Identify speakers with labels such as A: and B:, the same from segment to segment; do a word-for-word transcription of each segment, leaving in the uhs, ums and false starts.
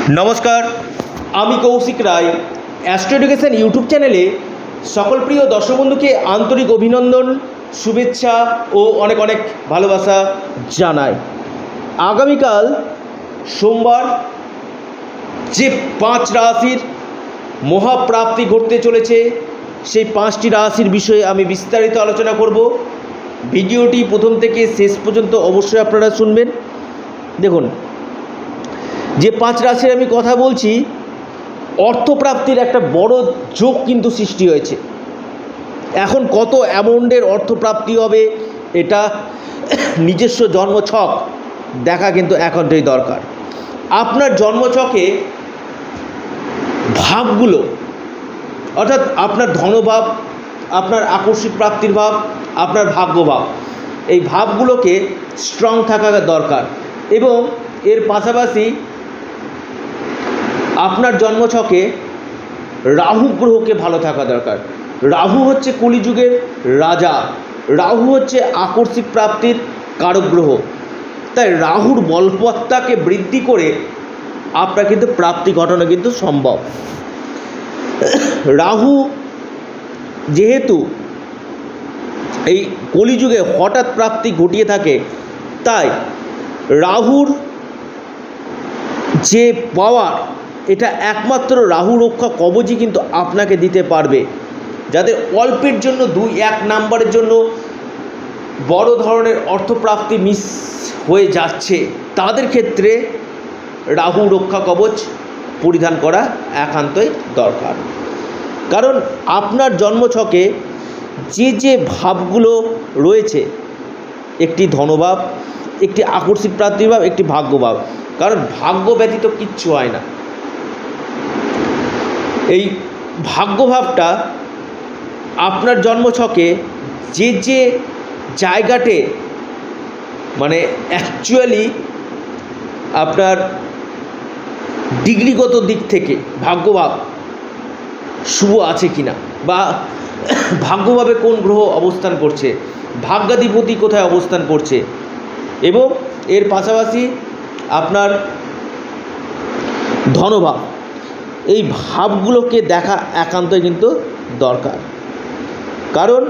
A: नमस्कार आमी Kaushik Roy astro education YouTube चैनेले सकल प्रिय दर्शक बंधु के आंतरिक अभिनंदन शुभेच्छा और अनेक अनेक भालोबासा जानाई। आगामीकाल सोमवार जे पाँच राशिर महाप्राप्ति घटते चलेछे सेई पाँचटी राशिर विषये आमी विस्तारित आलोचना करब। भिडियोटी प्रथम थेके शेष पर्यन्त अवश्यई आपनारा शुनबेन। देखुन जे पाँच राशिर आमी कथा बोलছি অর্থপ্রাপ্তির একটা বড় যোগ কিন্তু সৃষ্টি হয়েছে। এখন কত অ্যামাউন্টের অর্থপ্রাপ্তি হবে এটা নিজস্ব জন্মছক দেখা কিন্তু একান্তই দরকার। আপনার জন্মছকে ভাবগুলো অর্থাৎ আপনার ধনভাব, আপনার আকস্মিক প্রাপ্তির ভাব, আপনার ভাগ্যভাব, এই ভাবগুলোকে স্ট্রং থাকা দরকার এবং এর পাশাপাশি আপনার জন্মছকে রাহু গ্রহকে ভালো থাকা দরকার। রাহু হচ্ছে কলিযুগের রাজা, রাহু হচ্ছে আকস্মিক প্রাপ্তির কারক গ্রহ। তাই রাহুর বলবত্তাকে বৃদ্ধি করে আপনার কিন্তু প্রাপ্তি ঘটানো কিন্তু সম্ভব। রাহু যেহেতু এই কলিযুগে হঠাৎ প্রাপ্তি ঘটিয়ে থাকে, তাই রাহুর যে পাওয়ার এটা একমাত্র রাহু রক্ষা কবচই কিন্তু আপনাকে দিতে পারবে। যাদের অল্পের জন্য দুই এক নাম্বারের জন্য বড় ধরনের অর্থপ্রাপ্তি মিস হয়ে যাচ্ছে, তাদের ক্ষেত্রে রাহু রক্ষা কবচ পরিধান করা একান্তই দরকার। কারণ আপনার জন্মছকে যে যে ভাবগুলো রয়েছে, একটি ধনভাব, একটি আকস্মিক প্রাপ্তিভাব, একটি ভাগ্যভাব, কারণ ভাগ্য ব্যতীত কিচ্ছু হয় না। এই ভাগ্যভাবটা আপনার জন্মছকে যে যে জায়গাতে মানে অ্যাকচুয়ালি আপনার ডিগ্রিগত দিক থেকে ভাগ্যভাব শুভ আছে কিনা, বা ভাগ্যভাবে কোন গ্রহ অবস্থান করছে, ভাগ্যাধিপতি কোথায় অবস্থান করছে, এবং এর পাশাপাশি আপনার ধনভাব, এই ভাবগুলোকে দেখা একান্তই কিন্তু দরকার। কারণ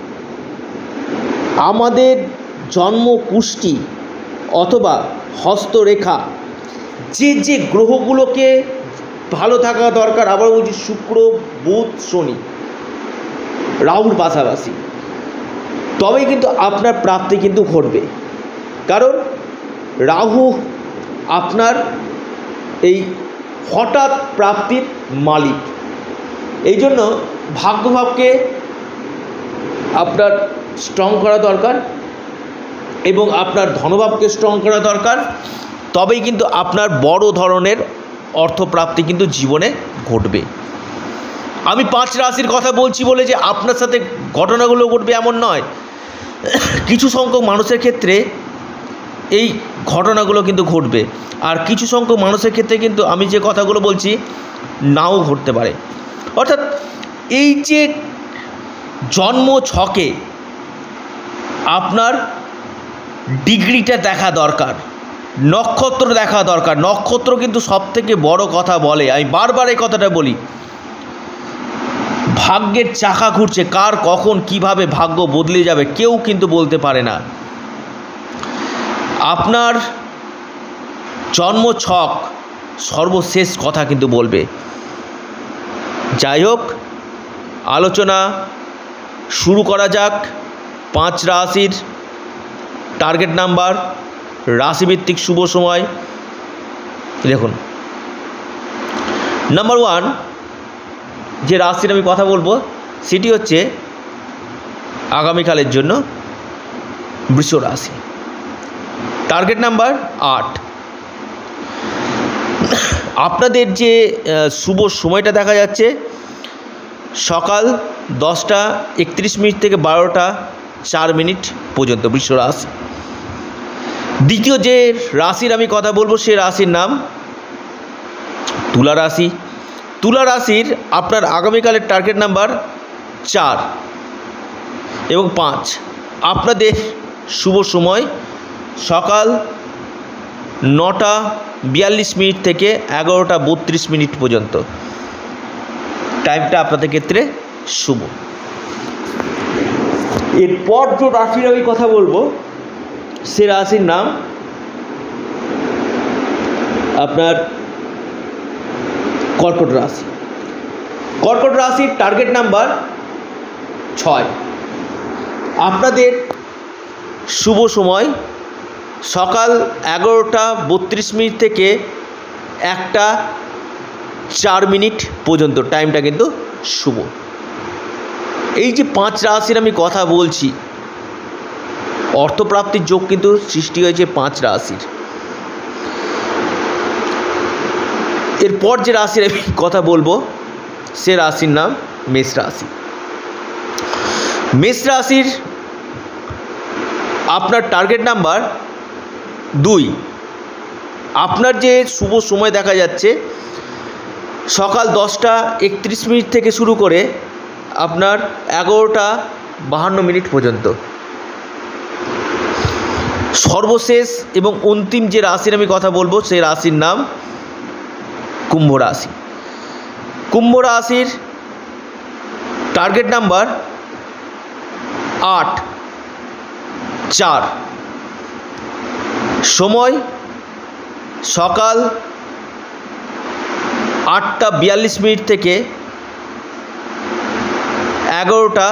A: আমাদের জন্ম কুষ্টি অথবা হস্তরেখা যে যে গ্রহগুলোকে ভালো থাকা দরকার, আবার বলছি শুক্র, বুধ, শনি, রাহুর পাশাপাশি, তবেই কিন্তু আপনার প্রাপ্তি কিন্তু ঘটবে। কারণ রাহু আপনার এই হঠাৎ প্রাপ্তির মালিক। এই জন্য ভাগ্যভাবকে আপনার স্ট্রং করা দরকার এবং আপনার ধনভাবকে স্ট্রং করা দরকার, তবেই কিন্তু আপনার বড় ধরনের অর্থপ্রাপ্তি কিন্তু জীবনে ঘটবে। আমি পাঁচ রাশির কথা বলছি বলে যে আপনার সাথে ঘটনাগুলো ঘটবে এমন নয়। কিছু সংখ্যক মানুষের ক্ষেত্রে এই ঘটনাগুলো কিন্তু ঘটবে, আর কিছু সংখ্যক মানুষের ক্ষেত্রে কিন্তু আমি যে কথাগুলো বলছি নাও ঘটতে পারে। অর্থাৎ এই যে জন্ম ছকে আপনার ডিগ্রিটা দেখা দরকার, নক্ষত্র দেখা দরকার। নক্ষত্র কিন্তু সবথেকে বড় কথা বলে। আমি বারবার এই কথাটা বলি, ভাগ্যের চাকা ঘুরছে, কার কখন কিভাবে ভাগ্য বদলে যাবে কেউ কিন্তু বলতে পারে না। আপনার জন্ম ছক সর্বশেষ কথা কিন্তু বলবে। যাই হোক, আলোচনা শুরু করা যাক। পাঁচ রাশির টার্গেট নাম্বার, রাশিভিত্তিক শুভ সময়। দেখুন, নাম্বার ওয়ান যে রাশির আমি কথা বলবো সেটি হচ্ছে আগামীকালের জন্য বৃষ রাশি। টার্গেট নাম্বার আট। আপনাদের যে শুভ সময়টা দেখা যাচ্ছে সকাল দশটা একত্রিশ মিনিট থেকে বারোটা চার মিনিট পর্যন্ত বৃষ রাশি। দ্বিতীয় যে রাশির আমি কথা বলবো সে রাশির নাম তুলা রাশি। তুলা রাশির আপনার আগামীকালের টার্গেট নাম্বার চার এবং পাঁচ। আপনাদের শুভ সময় সকাল নটা বিয়াল্লিশ মিনিট থেকে এগারোটা বত্রিশ মিনিট পর্যন্ত টাইমটা আপনাদের ক্ষেত্রে শুভ। এরপর যে রাশির আমি কথা বলবো সে রাশির নাম আপনার কর্কট রাশি। কর্কট রাশির টার্গেট নাম্বার ছয়। আপনাদের শুভ সময় সকাল এগারোটা বত্রিশ মিনিট থেকে একটা চার মিনিট পর্যন্ত টাইমটা কিন্তু শুভ। এই যে পাঁচ রাশির আমি কথা বলছি, অর্থপ্রাপ্তির যোগ কিন্তু সৃষ্টি হয়েছে পাঁচ রাশির। এরপর যে রাশির আমি কথা বলবো সে রাশির নাম মেষ রাশি। মেষ রাশির আপনার টার্গেট নাম্বার দুই। আপনার যে শুভ সময় দেখা যাচ্ছে সকাল দশটা একত্রিশ মিনিট থেকে শুরু করে আপনার এগারোটা বাহান্ন মিনিট পর্যন্ত। সর্বশেষ এবং অন্তিম যে রাশির আমি কথা বলবো সেই রাশির নাম কুম্ভ রাশি। কুম্ভ রাশির টার্গেট নাম্বার আট চার। সময় সকাল আটটা বিয়াল্লিশ মিনিট থেকে এগারোটা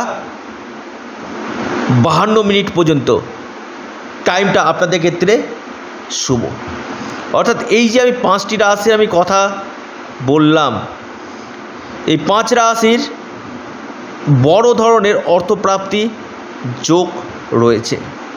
A: বাহান্ন মিনিট পর্যন্ত টাইমটা আপনাদের ক্ষেত্রে শুভ। অর্থাৎ এই যে আমি পাঁচটি রাশির আমি কথা বললাম, এই পাঁচ রাশির বড় ধরনের অর্থপ্রাপ্তি যোগ রয়েছে।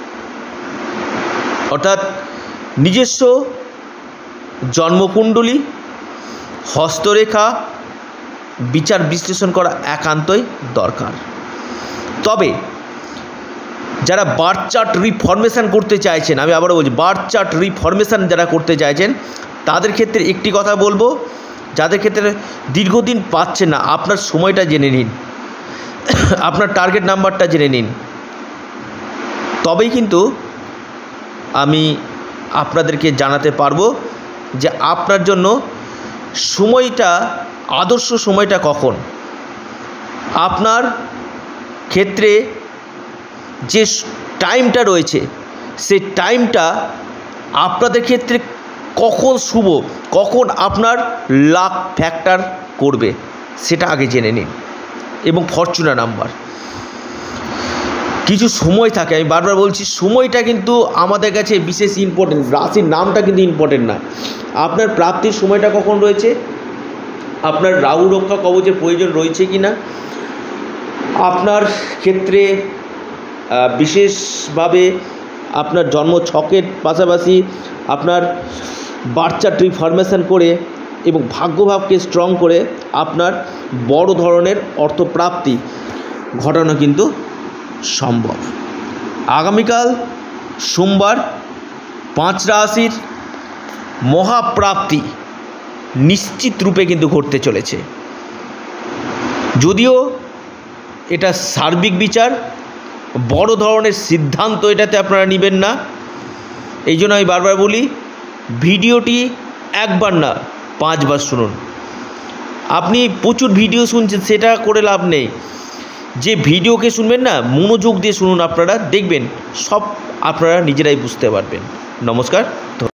A: অর্থাৎ নিজস্ব জন্মকুণ্ডলী, হস্তরেখা বিচার বিশ্লেষণ করা একান্তই দরকার। তবে যারা বার্থ চার্ট রিফরমেশান করতে চাইছেন, আমি আবারও বলছি বার্থ চার্ট রিফরমেশান যারা করতে চাইছেন তাদের ক্ষেত্রে একটি কথা বলবো, যাদের ক্ষেত্রে দীর্ঘদিন পাচ্ছেন না, আপনার সময়টা জেনে নিন, আপনার টার্গেট নাম্বারটা জেনে নিন, তবেই কিন্তু আমি আপনাদেরকে জানাতে পারবো যে আপনার জন্য সময়টা আদর্শ সময়টা কখন। আপনার ক্ষেত্রে যে টাইমটা রয়েছে সেই টাইমটা আপনাদের ক্ষেত্রে কখন শুভ, কখন আপনার লাক ফ্যাক্টর করবে সেটা আগে জেনে নিন। এবং ফরচুনা নাম্বার কিছু সময় থাকে, আমি বারবার বলছি সময়টা কিন্তু আমাদের কাছে বিশেষ ইম্পর্টেন্ট, রাশির নামটা কিন্তু ইম্পর্টেন্ট না। আপনার প্রাপ্তির সময়টা কখন রয়েছে, আপনার রাহু রক্ষা কবচের প্রয়োজন রয়েছে কি না, আপনার ক্ষেত্রে বিশেষভাবে আপনার জন্ম ছকের পাশাপাশি আপনার বার্থ চার্ট রিফরমেশন করে এবং ভাগ্যভাবকে স্ট্রং করে আপনার বড় ধরনের অর্থপ্রাপ্তি ঘটানো কিন্তু সম্ভব। আগামীকাল সোমবার পাঁচ রাশির মহাপ্রাপ্তি নিশ্চিত রূপে কিন্তু ঘটতে চলেছে। যদিও এটা সার্বিক বিচার, বড় ধরনের সিদ্ধান্ত এটাতে আপনারা নেবেন না। এই জন্য আমি বারবার বলি ভিডিওটি একবার না পাঁচবার শুনুন। আপনি প্রচুর ভিডিও শুনছেন সেটা করে লাভ নেই, যে ভিডিওকে শুনবেন না মনোযোগ দিয়ে শুনুন, আপনারা দেখবেন সব আপনারা নিজেরাই বুঝতে পারবেন। নমস্কার।